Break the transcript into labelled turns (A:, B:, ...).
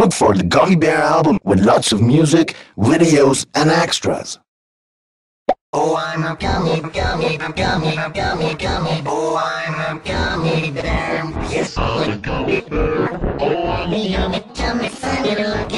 A: Look for the Gummy Bear album with lots of music, videos, and extras.
B: Oh, I'm a gummy, gummy, gummy, gummy, gummy. Oh, I'm a gummy bear. Yes, I'm a gummy bear. Oh, I'm a yummy, yummy, funny,